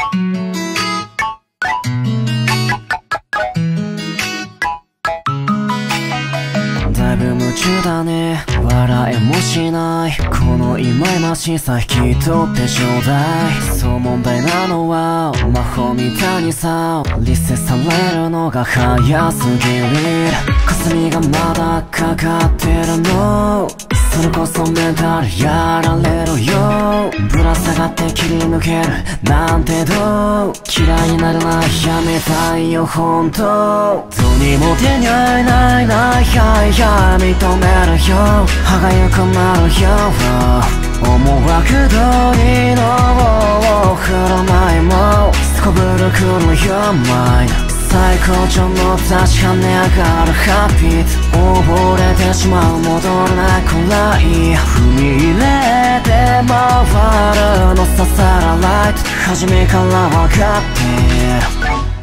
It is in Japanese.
だいぶ夢中だね、笑えもしないこの忌々しさ引き取ってちょうだい。そう問題なのは魔法みたいにさリセされるのが早すぎる。霞がまだかかってるの、それこそメンタルやられるよ。ぶら下がって切り抜けるなんてどう、嫌いになるなやめたいよほんと。どうにも手に負えないな、いやいや認めるよ、歯がゆくなるよ。思惑通りの振る舞いもすこぶるくるよマイン。最高潮の確かに上がるハッピー溺れてしまう戻れないくらい踏み入れて回るのささらライト初めから分かっている。